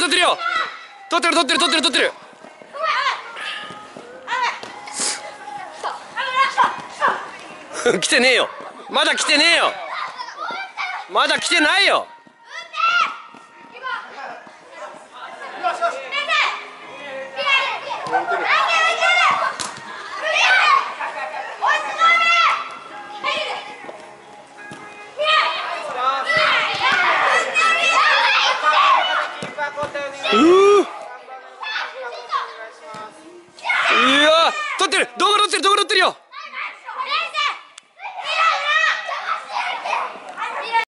取ってるよ。取ってる取ってる取ってる取ってる。来てねえよ。まだ来てねえよ。まだ来てないよ。 よしよし。